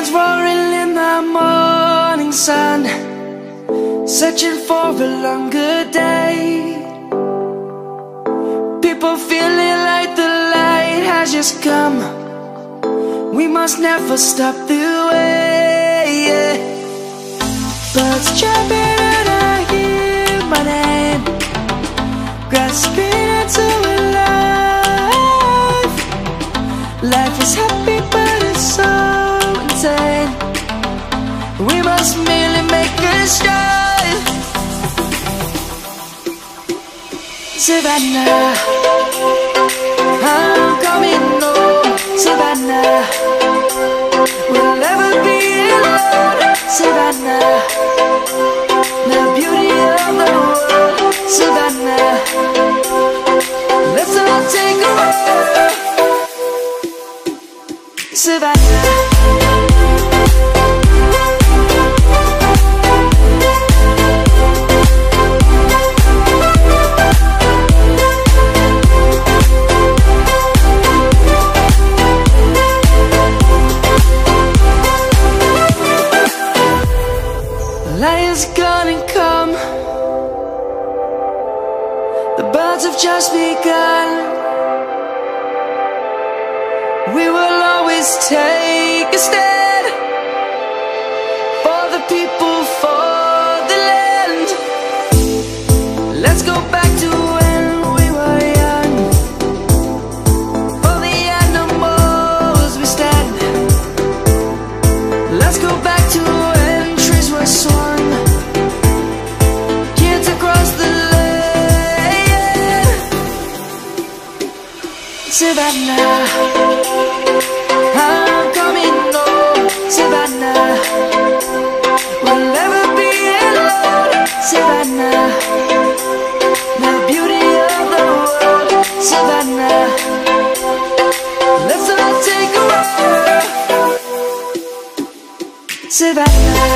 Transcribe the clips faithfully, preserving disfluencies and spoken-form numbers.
Lions roaring in the morning sun, searching for a longer day. People feeling like the light has just come. We must never stop the way. Birds chirping and I hear my name, grasping into a life. Life is happy but it's so insane. We must merely make a start. Savannah, I'm coming home. Savannah, we'll never be alone. Savannah, the beauty of the world. Savannah, let's all take a walk. Savannah, Lion's gonna come. The birds have just begun. We will always take a stand for the people, for the land. Let's go back to when we were young. For the animals we stand. Let's go back to when trees were swung, kids across the land. Savannah, I'm coming home. Savannah, we'll never be alone. Savannah, the beauty of the world. Savannah, let's all take a walk. Savannah,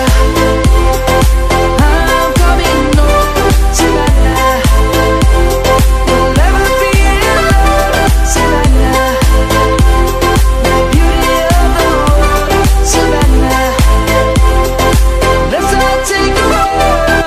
I'm coming home. Savannah, we'll never be alone. Savannah, the beauty of the world. Savannah, let's all take a walk.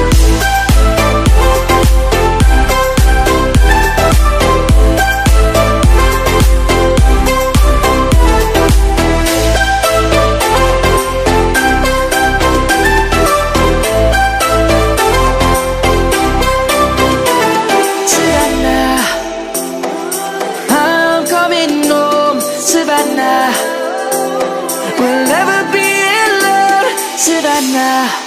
Savannah, I'm coming home. Savannah, we'll never be alone. Savannah.